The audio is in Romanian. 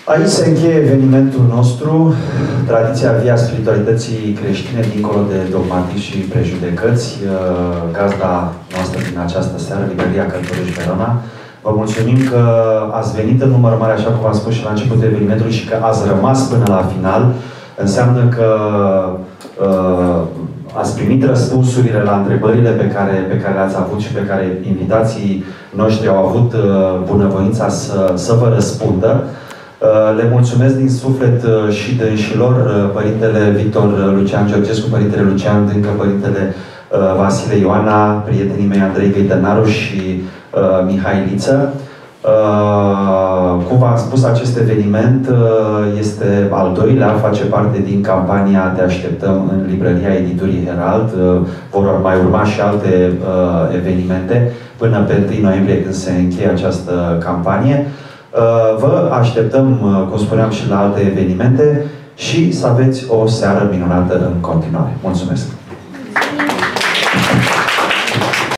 Aici se încheie evenimentul nostru, tradiția via spiritualității creștine, dincolo de dogmatism și prejudecăți, gazda noastră din această seară, Librăria Cărturești Verona. Vă mulțumim că ați venit în număr mare, așa cum v-am spus și la începutul evenimentului, și că ați rămas până la final. Înseamnă că ați primit răspunsurile la întrebările pe care le-ați avut și pe care invitații noștri au avut bunăvoința să vă răspundă. Le mulțumesc din suflet și dânșilor, Părintele Victor Lucian Georgescu, Părintele Lucian Dâncă, Părintele Vasile Ioana, prietenii mei Andrei Găitănaru și Mihai Liță. Cum v-am spus, acest eveniment este al doilea, face parte din campania Te așteptăm în Librăria Editurii Herald. Vor mai urma și alte evenimente până pe 1 noiembrie, când se încheie această campanie. Vă așteptăm, cum spuneam, și la alte evenimente și să aveți o seară minunată în continuare. Mulțumesc!